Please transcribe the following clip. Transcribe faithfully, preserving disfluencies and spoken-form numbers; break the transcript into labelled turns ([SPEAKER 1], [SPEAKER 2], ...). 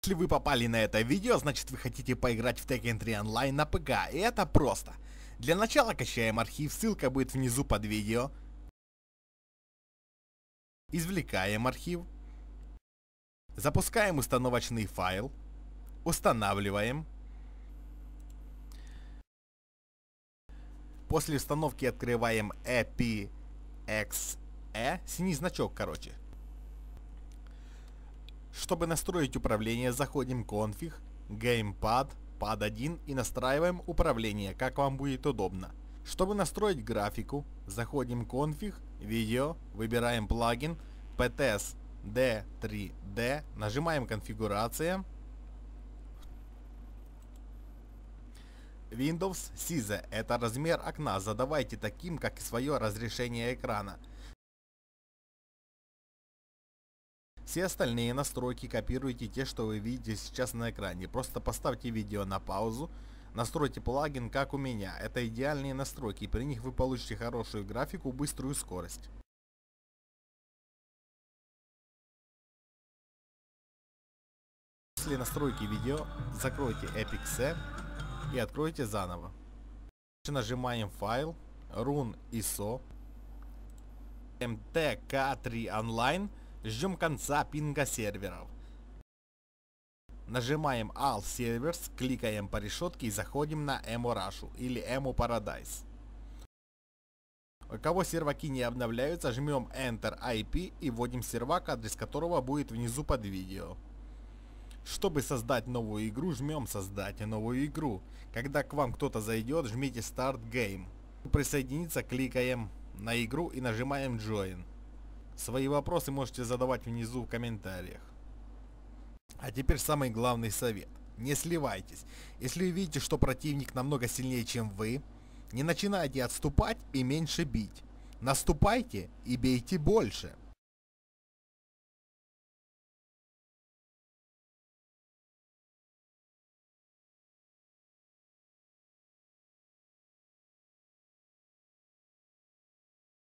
[SPEAKER 1] Если вы попали на это видео, значит вы хотите поиграть в Tekken три онлайн на ПК, и это просто. Для начала качаем архив, ссылка будет внизу под видео. Извлекаем архив. Запускаем установочный файл. Устанавливаем. После установки открываем и пи экс и, синий значок, короче. Чтобы настроить управление, заходим в конфиг, геймпад, пад один и настраиваем управление, как вам будет удобно. Чтобы настроить графику, заходим в конфиг, видео, выбираем плагин пи ти эс ди три ди, нажимаем конфигурация. Windows Size – это размер окна, задавайте таким, как и свое разрешение экрана. Все остальные настройки копируйте те, что вы видите сейчас на экране. Просто поставьте видео на паузу, настройте плагин, как у меня. Это идеальные настройки, при них вы получите хорошую графику, быструю скорость. После настройки видео закройте Epix и откройте заново. Нажимаем файл, рун ай эс о, эм тэ ка три онлайн, ждем конца пинга серверов. Нажимаем All Servers, кликаем по решетке и заходим на Эму-Рашу или Эму-Парадайз. У кого серваки не обновляются, жмем Enter ай пи и вводим сервак, адрес которого будет внизу под видео. Чтобы создать новую игру, жмем «Создать новую игру». Когда к вам кто-то зайдет, жмите «Start Game». Присоединиться, кликаем на игру и нажимаем «Join». Свои вопросы можете задавать внизу в комментариях. А теперь самый главный совет. Не сливайтесь. Если вы видите, что противник намного сильнее, чем вы, не начинайте отступать и меньше бить. Наступайте и бейте больше.